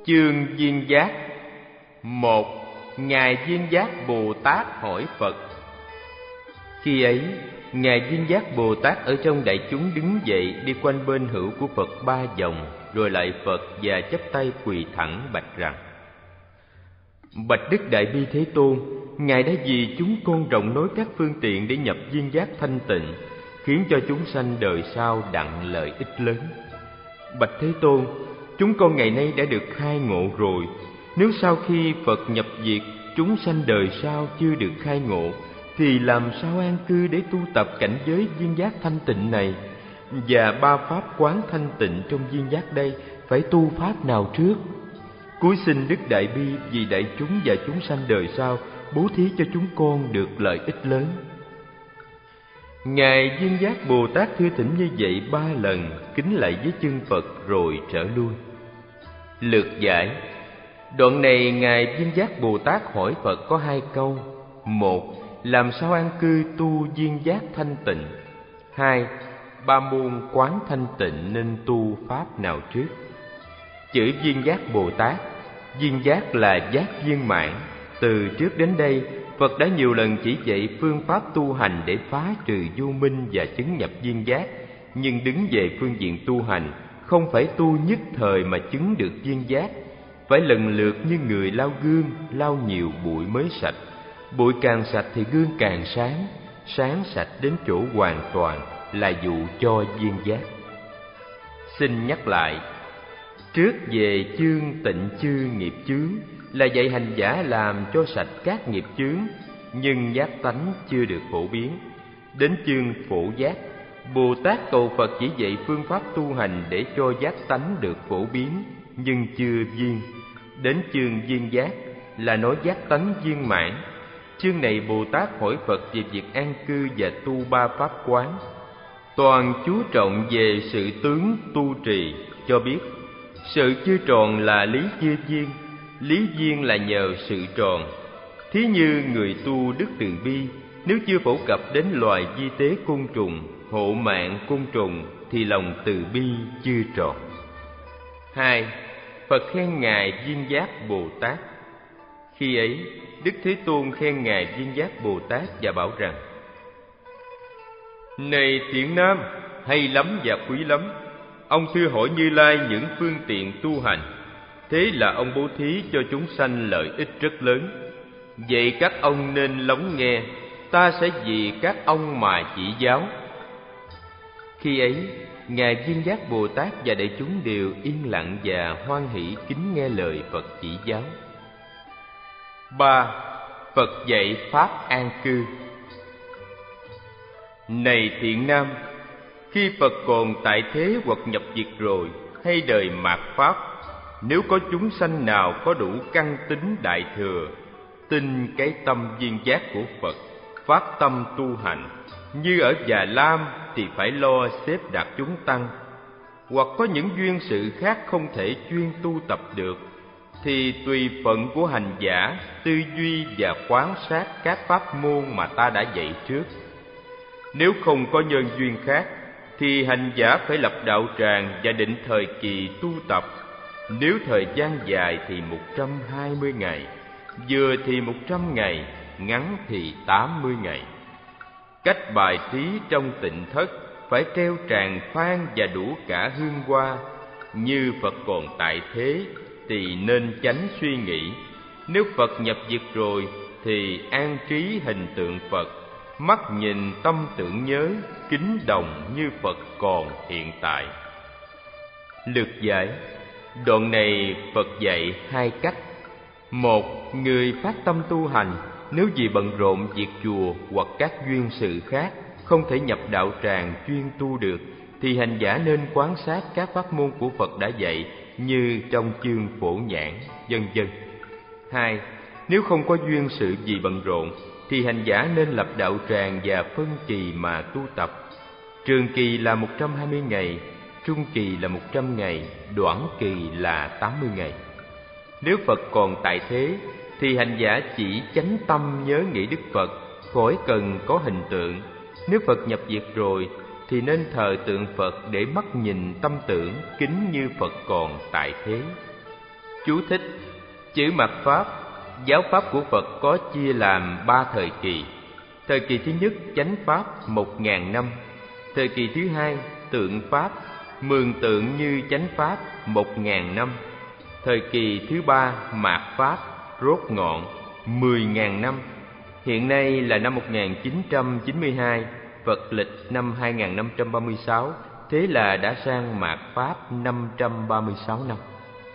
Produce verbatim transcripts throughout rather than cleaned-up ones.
Chương Duyên Giác. Một. Ngài Duyên Giác Bồ Tát hỏi Phật. Khi ấy, Ngài Duyên Giác Bồ Tát ở trong đại chúng đứng dậy, đi quanh bên hữu của Phật ba vòng, rồi lại Phật và chắp tay quỳ thẳng bạch rằng: Bạch Đức Đại Bi Thế Tôn, Ngài đã vì chúng con rộng nói các phương tiện để nhập duyên giác thanh tịnh, khiến cho chúng sanh đời sau đặng lợi ích lớn. Bạch Thế Tôn, chúng con ngày nay đã được khai ngộ rồi. Nếu sau khi Phật nhập diệt, chúng sanh đời sau chưa được khai ngộ, thì làm sao an cư để tu tập cảnh giới duyên giác thanh tịnh này? Và ba pháp quán thanh tịnh trong duyên giác đây, phải tu pháp nào trước? Cúi xin Đức Đại Bi vì đại chúng và chúng sanh đời sau bố thí cho chúng con được lợi ích lớn. Ngài Duyên Giác Bồ Tát thưa thỉnh như vậy ba lần, kính lạy với chân Phật rồi trở lui. Lược giải. Đoạn này Ngài Duyên Giác Bồ Tát hỏi Phật có hai câu. Một. Làm sao an cư tu duyên giác thanh tịnh? Hai. Ba môn quán thanh tịnh nên tu pháp nào trước? Chữ duyên giác Bồ Tát, duyên giác là giác viên mãn. Từ trước đến đây, Phật đã nhiều lần chỉ dạy phương pháp tu hành để phá trừ vô minh và chứng nhập duyên giác. Nhưng đứng về phương diện tu hành, không phải tu nhất thời mà chứng được duyên giác, phải lần lượt như người lau gương, lau nhiều bụi mới sạch. Bụi càng sạch thì gương càng sáng, sáng sạch đến chỗ hoàn toàn là dụ cho duyên giác. Xin nhắc lại, trước về chương tịnh chư nghiệp chướng là dạy hành giả làm cho sạch các nghiệp chướng, nhưng giác tánh chưa được phổ biến. Đến chương phổ giác, Bồ Tát cầu Phật chỉ dạy phương pháp tu hành để cho giác tánh được phổ biến, nhưng chưa viên. Đến chương viên giác là nói giác tánh viên mãn. Chương này Bồ Tát hỏi Phật về việc an cư và tu ba pháp quán. Toàn chú trọng về sự tướng tu trì, cho biết sự chưa tròn là lý chưa viên, lý viên là nhờ sự tròn. Thí như người tu đức từ bi, nếu chưa phổ cập đến loài vi tế côn trùng, hộ mạng côn trùng, thì lòng từ bi chưa tròn. Hai. Phật khen Ngài Duyên Giác Bồ Tát. Khi ấy, Đức Thế Tôn khen Ngài Duyên Giác Bồ Tát và bảo rằng: Này Thiện Nam, hay lắm và quý lắm. Ông thưa hỏi Như Lai những phương tiện tu hành, thế là ông bố thí cho chúng sanh lợi ích rất lớn. Vậy các ông nên lắng nghe, ta sẽ vì các ông mà chỉ giáo. Khi ấy, Ngài Duyên Giác Bồ Tát và đại chúng đều yên lặng và hoan hỷ kính nghe lời Phật chỉ giáo. Ba. Phật dạy pháp an cư. Này Thiện Nam, khi Phật còn tại thế hoặc nhập diệt rồi, hay đời mạt pháp, nếu có chúng sanh nào có đủ căn tính đại thừa, tin cái tâm duyên giác của Phật, phát tâm tu hành, như ở Già Lam thì phải lo xếp đặt chúng tăng. Hoặc có những duyên sự khác không thể chuyên tu tập được, thì tùy phận của hành giả tư duy và quan sát các pháp môn mà ta đã dạy trước. Nếu không có nhân duyên khác, thì hành giả phải lập đạo tràng và định thời kỳ tu tập. Nếu thời gian dài thì một trăm hai mươi ngày, vừa thì một trăm ngày, ngắn thì tám mươi ngày. Cách bài trí trong tịnh thất phải treo tràng phan và đủ cả hương hoa. Như Phật còn tại thế thì nên chánh suy nghĩ. Nếu Phật nhập diệt rồi thì an trí hình tượng Phật, mắt nhìn tâm tưởng nhớ, kính đồng như Phật còn hiện tại. Lược giải. Đoạn này Phật dạy hai cách. Một, người phát tâm tu hành, nếu vì bận rộn việc chùa hoặc các duyên sự khác không thể nhập đạo tràng chuyên tu được, thì hành giả nên quan sát các pháp môn của Phật đã dạy như trong chương Phổ Nhãn, vân vân. Hai, nếu không có duyên sự gì bận rộn, thì hành giả nên lập đạo tràng và phân kỳ mà tu tập. Trường kỳ là một trăm hai mươi ngày, trung kỳ là một trăm ngày, đoạn kỳ là tám mươi ngày. Nếu Phật còn tại thế, thì hành giả chỉ chánh tâm nhớ nghĩ Đức Phật, khỏi cần có hình tượng. Nếu Phật nhập diệt rồi, thì nên thờ tượng Phật để mắt nhìn tâm tưởng, kính như Phật còn tại thế. Chú thích: chữ mạt Pháp, giáo pháp của Phật có chia làm ba thời kỳ. Thời kỳ thứ nhất chánh Pháp một ngàn năm. Thời kỳ thứ hai tượng Pháp, mường tượng như chánh Pháp một ngàn năm. Thời kỳ thứ ba mạt Pháp, rốt ngọn mười ngàn năm. Hiện nay là năm một nghìn chín trăm chín mươi hai, Phật lịch năm hai nghìn năm trăm ba mươi sáu, thế là đã sang mạt Pháp năm trăm ba mươi sáu năm.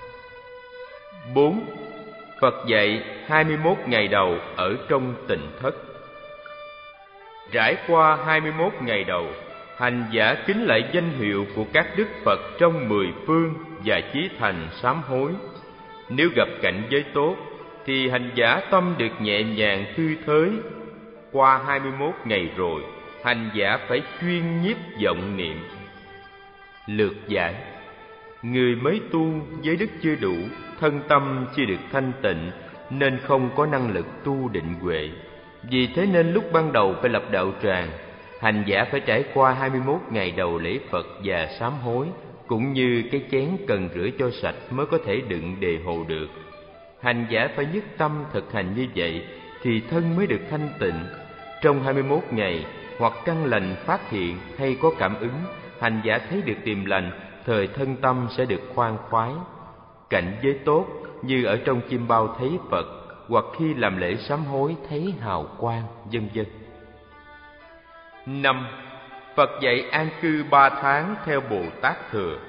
Bốn. Phật dạy hai mươi mốt ngày đầu ở trong Tịnh Thất. Trải qua hai mươi mốt ngày đầu, hành giả kính lại danh hiệu của các đức Phật trong mười phương và chí thành sám hối. Nếu gặp cảnh giới tốt thì hành giả tâm được nhẹ nhàng thư thới. Qua hai mươi mốt ngày rồi, hành giả phải chuyên nhiếp vọng niệm. Lược giải: người mới tu giới đức chưa đủ, thân tâm chưa được thanh tịnh, nên không có năng lực tu định huệ. Vì thế nên lúc ban đầu phải lập đạo tràng, hành giả phải trải qua hai mươi mốt ngày đầu lễ Phật và sám hối, cũng như cái chén cần rửa cho sạch mới có thể đựng đề hồ được. Hành giả phải nhất tâm thực hành như vậy thì thân mới được thanh tịnh. Trong hai mươi mốt ngày, hoặc căn lành phát hiện hay có cảm ứng, hành giả thấy được điềm lành, thời thân tâm sẽ được khoan khoái. Cảnh giới tốt như ở trong chim bao thấy Phật, hoặc khi làm lễ sám hối thấy hào quang, vân vân. Năm. Phật dạy an cư ba tháng theo Bồ Tát Thừa.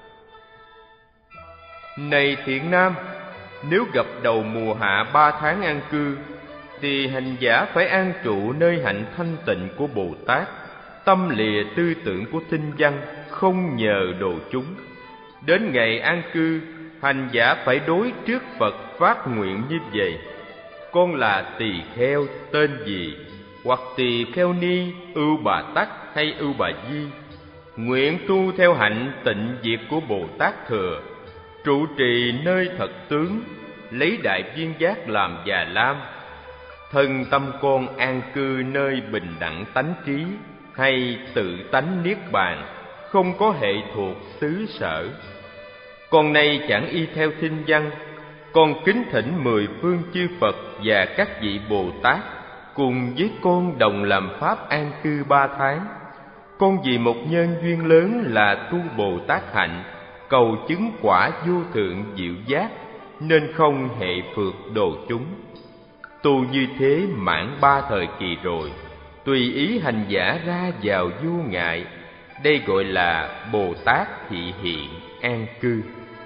Này thiện nam, nếu gặp đầu mùa hạ ba tháng an cư, thì hành giả phải an trụ nơi hạnh thanh tịnh của Bồ Tát, tâm lìa tư tưởng của tinh văn, không nhờ đồ chúng. Đến ngày an cư, hành giả phải đối trước Phật phát nguyện như vậy: con là tỳ kheo tên gì, hoặc tỳ kheo ni ưu bà tắc hay ưu bà di, nguyện tu theo hạnh tịnh diệt của Bồ Tát Thừa, trụ trì nơi thật tướng, lấy đại viên giác làm già lam. Thân tâm con an cư nơi bình đẳng tánh trí, hay tự tánh niết bàn, không có hệ thuộc xứ sở. Con nay chẳng y theo thinh văn, con kính thỉnh mười phương chư Phật và các vị Bồ Tát cùng với con đồng làm pháp an cư ba tháng. Con vì một nhân duyên lớn là tu Bồ Tát hạnh, cầu chứng quả vô thượng diệu giác, nên không hệ phược đồ chúng. Tu như thế mãn ba thời kỳ rồi, tùy ý hành giả ra vào vô ngại. Đây gọi là Bồ Tát thị hiện an cư.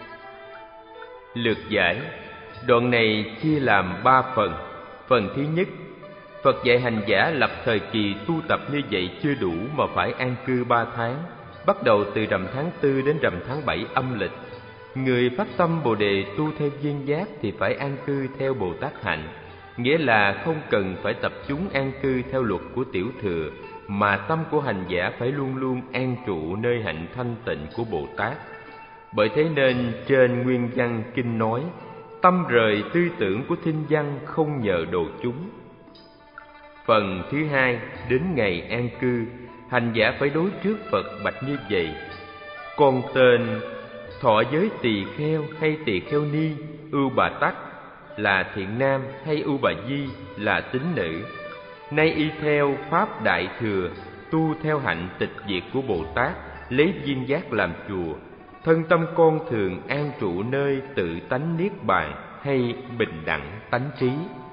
Lược giải: đoạn này chia làm ba phần. Phần thứ nhất, Phật dạy hành giả lập thời kỳ tu tập như vậy chưa đủ mà phải an cư ba tháng, bắt đầu từ rằm tháng tư đến rằm tháng bảy âm lịch. Người phát tâm Bồ đề tu theo duyên giác thì phải an cư theo Bồ Tát hạnh, nghĩa là không cần phải tập chúng an cư theo luật của Tiểu Thừa, mà tâm của hành giả phải luôn luôn an trụ nơi hạnh thanh tịnh của Bồ Tát. Bởi thế nên trên nguyên văn kinh nói: tâm rời tư tưởng của thinh văn, không nhờ đồ chúng. Phần thứ hai, đến ngày an cư, hành giả phải đối trước Phật bạch như vậy: con tên thọ giới tỳ kheo hay tỳ kheo ni ưu bà tắc, là thiện nam hay ưu bà di, là tín nữ. Nay y theo pháp đại thừa, tu theo hạnh tịch diệt của Bồ Tát, lấy viên giác làm chùa. Thân tâm con thường an trụ nơi tự tánh niết bàn hay bình đẳng tánh trí.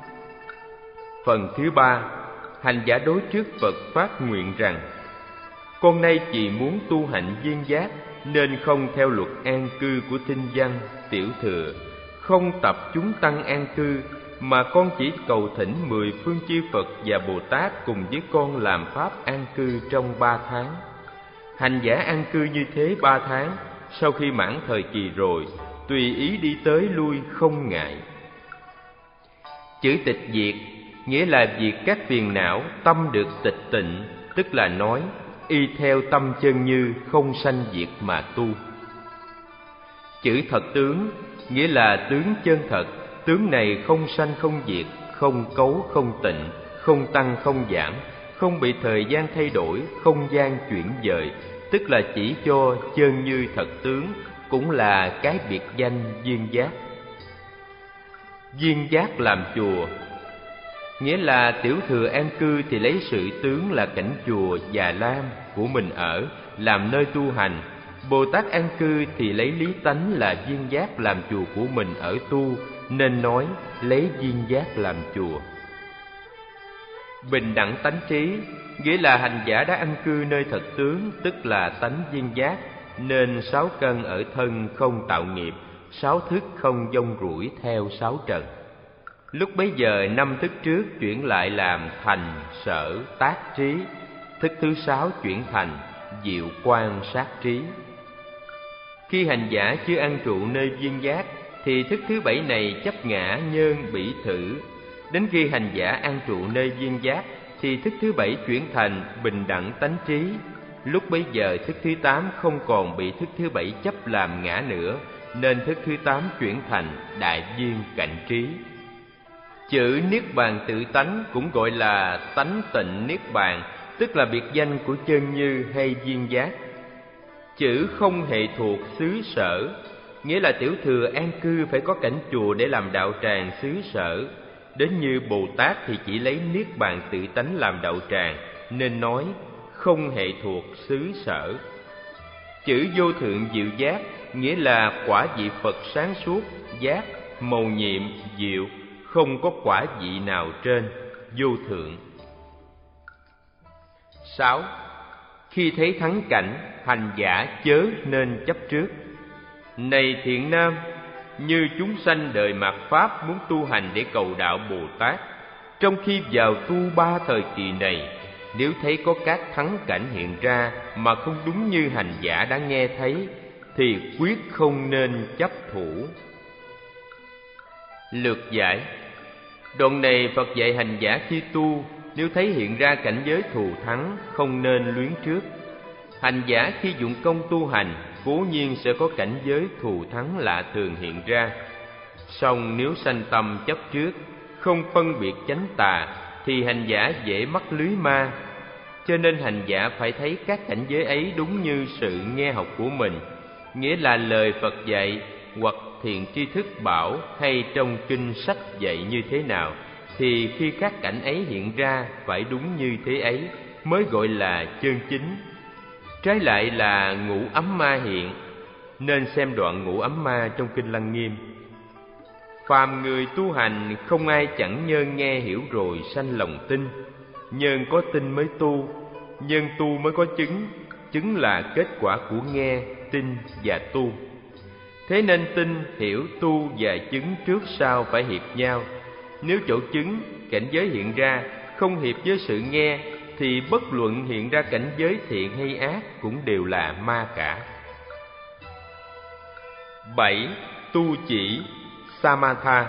Phần thứ ba, hành giả đối trước Phật phát nguyện rằng: con nay chỉ muốn tu hạnh viên giác, nên không theo luật an cư của thinh văn, Tiểu Thừa, không tập chúng tăng an cư, mà con chỉ cầu thỉnh mười phương chư Phật và Bồ Tát cùng với con làm pháp an cư trong ba tháng. Hành giả an cư như thế ba tháng, sau khi mãn thời kỳ rồi, tùy ý đi tới lui không ngại. Chữ tịch diệt nghĩa là diệt các phiền não, tâm được tịch tịnh, tức là nói y theo tâm chân như, không sanh diệt mà tu. Chữ thật tướng nghĩa là tướng chân thật, tướng này không sanh không diệt, không cấu không tịnh, không tăng không giảm, không bị thời gian thay đổi, không gian chuyển dời, tức là chỉ cho chân như thật tướng, cũng là cái biệt danh duyên giác. Duyên giác làm chùa, nghĩa là tiểu thừa an cư thì lấy sự tướng là cảnh chùa Già Lam của mình ở làm nơi tu hành. Bồ Tát an cư thì lấy lý tánh là duyên giác làm chùa của mình ở tu, nên nói lấy duyên giác làm chùa. Bình đẳng tánh trí, nghĩa là hành giả đã an cư nơi thật tướng, tức là tánh duyên giác, nên sáu căn ở thân không tạo nghiệp, sáu thức không vong rủi theo sáu trần. Lúc bấy giờ năm thức trước chuyển lại làm thành sở tác trí, thức thứ sáu chuyển thành diệu quan sát trí. Khi hành giả chưa an trụ nơi duyên giác thì thức thứ bảy này chấp ngã nhơn bỉ thử. Đến khi hành giả an trụ nơi duyên giác thì thức thứ bảy chuyển thành bình đẳng tánh trí. Lúc bấy giờ thức thứ tám không còn bị thức thứ bảy chấp làm ngã nữa, nên thức thứ tám chuyển thành đại duyên cảnh trí. Chữ Niết Bàn tự tánh cũng gọi là tánh tịnh Niết Bàn, tức là biệt danh của chân như hay duyên giác. Chữ không hề thuộc xứ sở, nghĩa là tiểu thừa an cư phải có cảnh chùa để làm đạo tràng xứ sở. Đến như Bồ Tát thì chỉ lấy Niết Bàn tự tánh làm đạo tràng, nên nói không hề thuộc xứ sở. Chữ vô thượng diệu giác, nghĩa là quả vị Phật sáng suốt, giác, mầu nhiệm, diệu, không có quả vị nào trên, vô thượng. Sáu. Khi thấy thắng cảnh, hành giả chớ nên chấp trước. Này thiện nam, như chúng sanh đời mạt Pháp muốn tu hành để cầu đạo Bồ Tát, trong khi vào tu ba thời kỳ này, nếu thấy có các thắng cảnh hiện ra mà không đúng như hành giả đã nghe thấy, thì quyết không nên chấp thủ. Lược giải. Đoạn này Phật dạy hành giả khi tu, nếu thấy hiện ra cảnh giới thù thắng, không nên luyến trước. Hành giả khi dụng công tu hành, cố nhiên sẽ có cảnh giới thù thắng lạ thường hiện ra. Song nếu sanh tâm chấp trước, không phân biệt chánh tà, thì hành giả dễ mắc lưới ma. Cho nên hành giả phải thấy các cảnh giới ấy đúng như sự nghe học của mình, nghĩa là lời Phật dạy, hoặc thiện tri thức bảo, hay trong kinh sách dạy như thế nào, thì khi các cảnh ấy hiện ra phải đúng như thế ấy mới gọi là chân chính. Trái lại là ngũ ấm ma hiện, nên xem đoạn ngũ ấm ma trong kinh Lăng Nghiêm. Phàm người tu hành không ai chẳng nhân nghe hiểu rồi sanh lòng tin. Nhân có tin mới tu, nhân tu mới có chứng. Chứng là kết quả của nghe, tin và tu. Thế nên tin, hiểu, tu và chứng trước sau phải hiệp nhau. Nếu chỗ chứng, cảnh giới hiện ra không hiệp với sự nghe, thì bất luận hiện ra cảnh giới thiện hay ác cũng đều là ma cả. Bảy. Tu chỉ Samatha.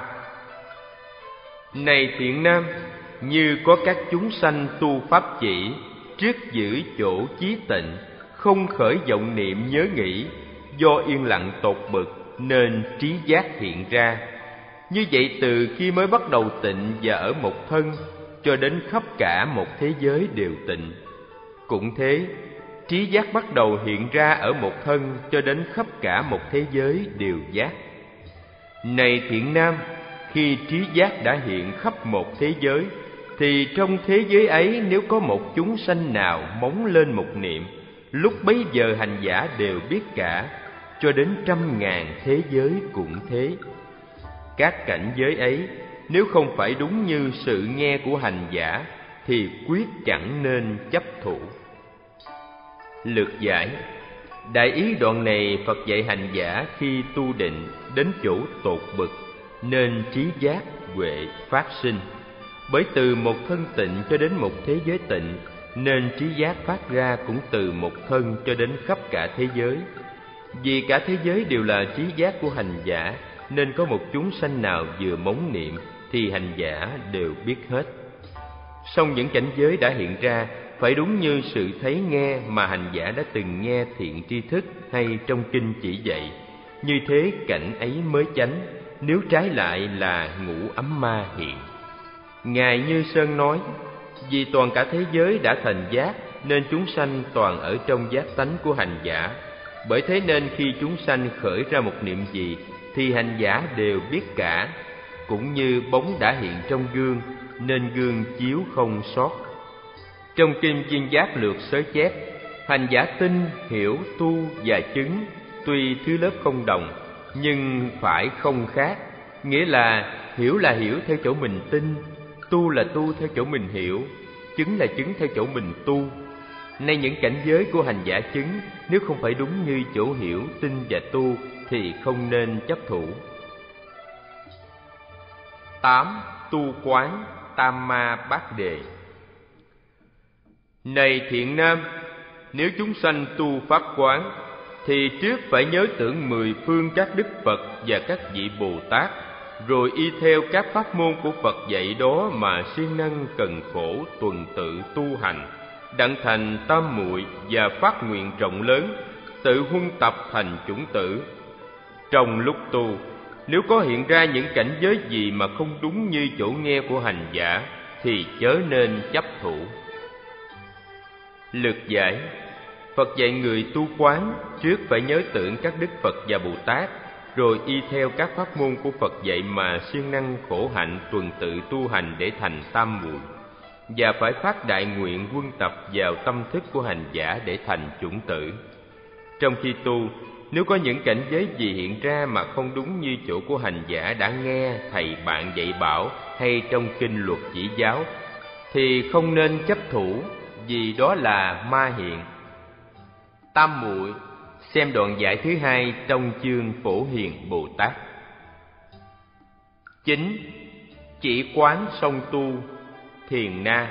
Này thiện nam, như có các chúng sanh tu pháp chỉ, trước giữ chỗ chí tịnh, không khởi vọng niệm nhớ nghĩ, do yên lặng tột bực nên trí giác hiện ra. Như vậy từ khi mới bắt đầu tịnh và ở một thân, cho đến khắp cả một thế giới đều tịnh. Cũng thế, trí giác bắt đầu hiện ra ở một thân, cho đến khắp cả một thế giới đều giác. Này thiện nam, khi trí giác đã hiện khắp một thế giới, thì trong thế giới ấy nếu có một chúng sanh nào móng lên một niệm, lúc bấy giờ hành giả đều biết cả, cho đến trăm ngàn thế giới cũng thế. Các cảnh giới ấy nếu không phải đúng như sự nghe của hành giả, thì quyết chẳng nên chấp thủ. Lược giải. Đại ý đoạn này Phật dạy hành giả khi tu định đến chỗ tột bực, nên trí giác huệ phát sinh. Bởi từ một thân tịnh cho đến một thế giới tịnh, nên trí giác phát ra cũng từ một thân cho đến khắp cả thế giới. Vì cả thế giới đều là trí giác của hành giả, nên có một chúng sanh nào vừa móng niệm thì hành giả đều biết hết. Song những cảnh giới đã hiện ra phải đúng như sự thấy nghe mà hành giả đã từng nghe thiện tri thức hay trong kinh chỉ dạy. Như thế cảnh ấy mới chánh, nếu trái lại là ngũ ấm ma hiện. Ngài Như Sơn nói, vì toàn cả thế giới đã thành giác, nên chúng sanh toàn ở trong giác tánh của hành giả. Bởi thế nên khi chúng sanh khởi ra một niệm gì, thì hành giả đều biết cả. cũng như bóng đã hiện trong gương, nên gương chiếu không sót. Trong kinh Viên Giác Lược sớ chép, hành giả tin, hiểu, tu và chứng tuy thứ lớp không đồng, nhưng phải không khác. Nghĩa là hiểu là hiểu theo chỗ mình tin, tu là tu theo chỗ mình hiểu, chứng là chứng theo chỗ mình tu. Nay những cảnh giới của hành giả chứng, nếu không phải đúng như chỗ hiểu, tin và tu thì không nên chấp thủ. Tám. Tu quán tam ma bát đề. Này thiện nam, nếu chúng sanh tu pháp quán thì trước phải nhớ tưởng mười phương các đức Phật và các vị Bồ Tát, rồi y theo các pháp môn của Phật dạy đó mà siêng năng cần khổ tuần tự tu hành, đặng thành tam muội và phát nguyện rộng lớn, tự huân tập thành chủng tử. Trong lúc tu, nếu có hiện ra những cảnh giới gì mà không đúng như chỗ nghe của hành giả thì chớ nên chấp thủ. Lược giải: Phật dạy người tu quán trước phải nhớ tưởng các đức Phật và Bồ Tát, rồi y theo các pháp môn của Phật dạy mà siêng năng khổ hạnh tuần tự tu hành để thành tam muội, và phải phát đại nguyện quân tập vào tâm thức của hành giả để thành chủng tử. Trong khi tu, nếu có những cảnh giới gì hiện ra mà không đúng như chỗ của hành giả đã nghe thầy bạn dạy bảo hay trong kinh luật chỉ giáo, thì không nên chấp thủ, vì đó là ma hiện. Tam muội, xem đoạn giải thứ hai trong chương Phổ Hiền Bồ Tát. Chín. Chỉ quán song tu thiền na.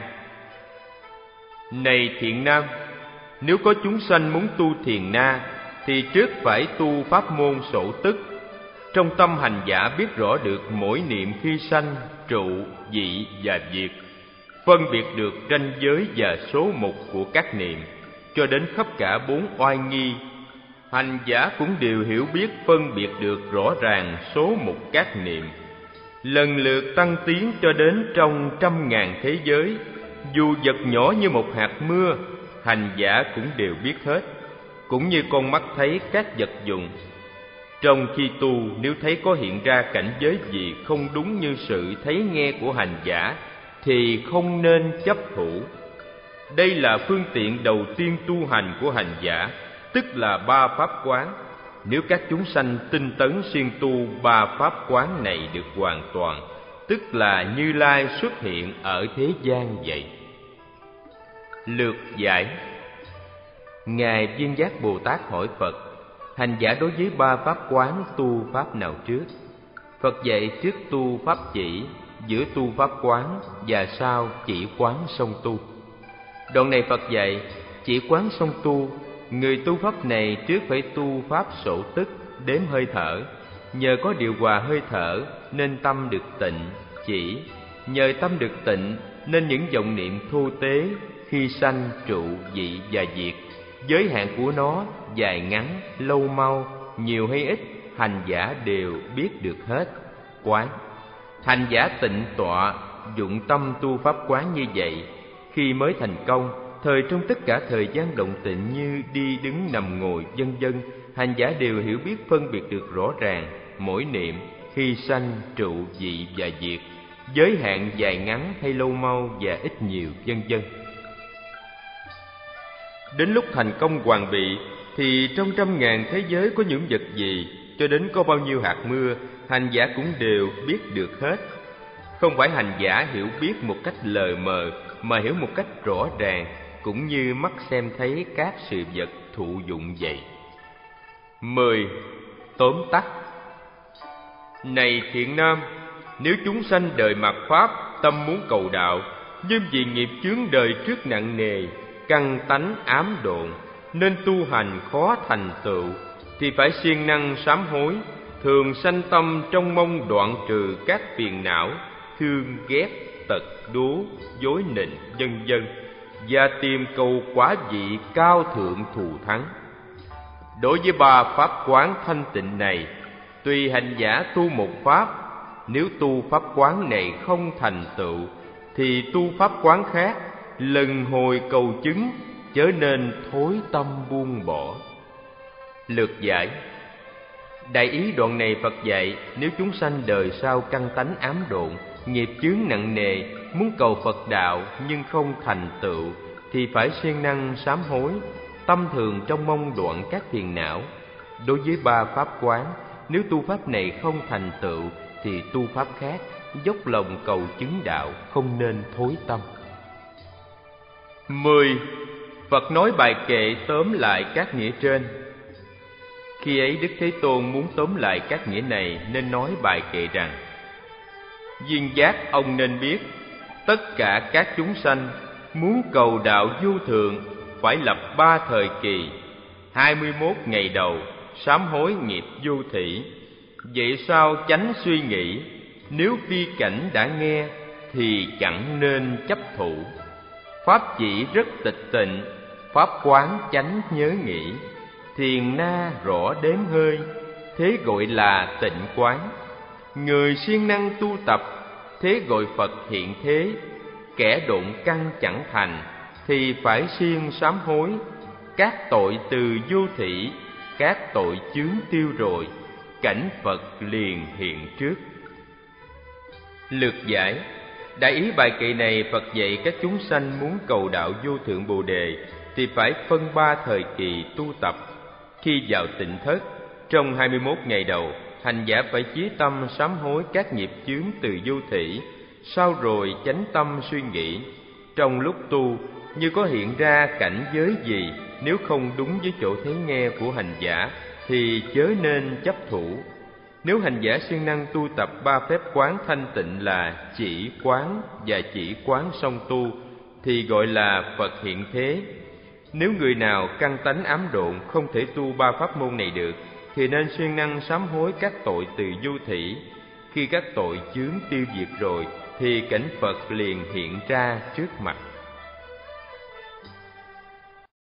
Này thiện nam, nếu có chúng sanh muốn tu thiền na thì trước phải tu pháp môn sổ tức. Trong tâm hành giả biết rõ được mỗi niệm khi sanh, trụ, dị và diệt, phân biệt được ranh giới và số mục của các niệm, cho đến khắp cả bốn oai nghi. Hành giả cũng đều hiểu biết phân biệt được rõ ràng số mục các niệm, lần lượt tăng tiến cho đến trong trăm ngàn thế giới. Dù vật nhỏ như một hạt mưa, hành giả cũng đều biết hết, cũng như con mắt thấy các vật dụng. Trong khi tu, nếu thấy có hiện ra cảnh giới gì không đúng như sự thấy nghe của hành giả thì không nên chấp thủ. Đây là phương tiện đầu tiên tu hành của hành giả, tức là ba pháp quán. Nếu các chúng sanh tinh tấn siêng tu ba pháp quán này được hoàn toàn, tức là Như Lai xuất hiện ở thế gian vậy. Lược giải: Ngài Viên Giác Bồ Tát hỏi Phật: hành giả đối với ba pháp quán tu pháp nào trước? Phật dạy trước tu pháp chỉ, giữa tu pháp quán và sau chỉ quán song tu. Đoạn này Phật dạy chỉ quán song tu. Người tu pháp này trước phải tu pháp sổ tức, đếm hơi thở. Nhờ có điều hòa hơi thở nên tâm được tịnh, chỉ. Nhờ tâm được tịnh nên những vọng niệm thô tế khi sanh, trụ, dị và diệt, giới hạn của nó dài ngắn, lâu mau, nhiều hay ít, hành giả đều biết được hết. Quán. Hành giả tịnh tọa, dụng tâm tu pháp quán như vậy, khi mới thành công, thời trong tất cả thời gian động tịnh như đi đứng nằm ngồi vân vân, hành giả đều hiểu biết phân biệt được rõ ràng mỗi niệm khi sanh, trụ, dị và diệt, giới hạn dài ngắn hay lâu mau và ít nhiều vân vân. Đến lúc thành công hoàn bị thì trong trăm ngàn thế giới có những vật gì, cho đến có bao nhiêu hạt mưa, hành giả cũng đều biết được hết. Không phải hành giả hiểu biết một cách lờ mờ, mà hiểu một cách rõ ràng, cũng như mắt xem thấy các sự vật thụ dụng vậy. Mười. Tóm tắt. Này thiện nam, nếu chúng sanh đời mạt pháp, tâm muốn cầu đạo, nhưng vì nghiệp chướng đời trước nặng nề, căn tánh ám độn, nên tu hành khó thành tựu, thì phải siêng năng sám hối, thường sanh tâm trong mong đoạn trừ các phiền não, thương ghét, tật đố, dối nịnh, vân vân, và tìm cầu quả vị cao thượng thù thắng. Đối với ba pháp quán thanh tịnh này, tùy hành giả tu một pháp, nếu tu pháp quán này không thành tựu, thì tu pháp quán khác, lần hồi cầu chứng, chớ nên thối tâm buông bỏ. Lược giải: Đại ý đoạn này Phật dạy, nếu chúng sanh đời sau căn tánh ám độn, nghiệp chướng nặng nề, muốn cầu Phật đạo nhưng không thành tựu, thì phải siêng năng sám hối, tâm thường trong mong đoạn các phiền não. Đối với ba pháp quán, nếu tu pháp này không thành tựu, thì tu pháp khác, dốc lòng cầu chứng đạo, không nên thối tâm. Mười. Phật nói bài kệ tóm lại các nghĩa trên. Khi ấy Đức Thế Tôn muốn tóm lại các nghĩa này nên nói bài kệ rằng: Duyên giác ông nên biết, tất cả các chúng sanh muốn cầu đạo vô thượng phải lập ba thời kỳ, hai mươi mốt ngày đầu sám hối nghiệp vô thỉ. Vậy sao chánh suy nghĩ, nếu phi cảnh đã nghe thì chẳng nên chấp thủ. Pháp chỉ rất tịch tịnh, pháp quán chánh nhớ nghĩ. Thiền na rõ đếm hơi, thế gọi là tịnh quán. Người siêng năng tu tập, thế gọi Phật hiện thế. Kẻ độn căn chẳng thành, thì phải siêng sám hối. Các tội từ vô thỉ, các tội chướng tiêu rồi, cảnh Phật liền hiện trước. Lược giải. Đại ý bài kệ này Phật dạy các chúng sanh muốn cầu đạo vô thượng Bồ Đề thì phải phân ba thời kỳ tu tập. Khi vào tịnh thất, trong hai mươi mốt ngày đầu, hành giả phải chí tâm sám hối các nghiệp chướng từ vô thỉ. Sau rồi chánh tâm suy nghĩ. Trong lúc tu, như có hiện ra cảnh giới gì, nếu không đúng với chỗ thấy nghe của hành giả thì chớ nên chấp thủ. Nếu hành giả siêng năng tu tập ba phép quán thanh tịnh là chỉ quán và chỉ quán song tu thì gọi là Phật hiện thế. Nếu người nào căn tánh ám độn không thể tu ba pháp môn này được thì nên siêng năng sám hối các tội từ vô thỉ. Khi các tội chướng tiêu diệt rồi thì cảnh Phật liền hiện ra trước mặt.